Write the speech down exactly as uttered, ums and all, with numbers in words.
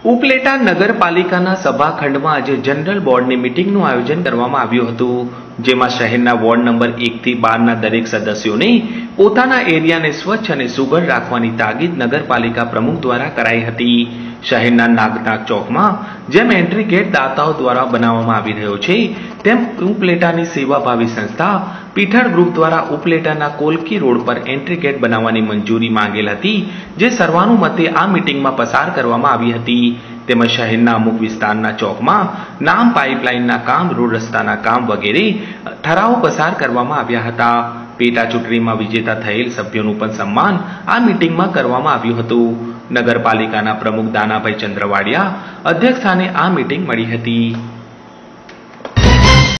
ઉપલેટા નગરપાલિકાના સભાખંડમાં આજે જનરલ બોર્ડની મીટિંગનું આયોજન કરવામાં આવ્યું હતું, જેમાં શહેરના વોર્ડ નંબર એક થી બાર ના દરેક સદસ્યોને પોતાના એરિયાને સ્વચ્છ અને સુઘડ રાખવાની તાકીદ નગરપાલિકા પ્રમુખ દ્વારા કરાઈ હતી. શહેરના નાગનાગ ચોકમાં જેમ એન્ટ્રી ગેટ દાતાઓ દ્વારા બનાવવામાં આવી રહ્યો છે, તેમ ઉપલેટાની સેવાભાવી સંસ્થા પીઠળ ગ્રુપ દ્વારા ઉપલેટાના કોલકી રોડ પર એન્ટ્રી ગેટ બનાવવાની મંજૂરી માંગેલ હતી, જે સર્વાનુમતે આ મીટિંગમાં પસાર કરવામાં આવી હતી. તેમજ શહેરના અમુક વિસ્તારના ચોકમાં નામ પાઇપલાઇનના કામ, રોડ રસ્તાના કામ વગેરે ઠરાવો પસાર કરવામાં આવ્યા હતા. પેટા ચૂંટણીમાં વિજેતા થયેલ સભ્યોનું પણ સન્માન આ મીટિંગમાં કરવામાં આવ્યું હતું. નગરપાલિકાના પ્રમુખ દાનાભાઈ ચંદ્રવાડિયા અધ્યક્ષસ્થાને આ મીટિંગ મળી હતી.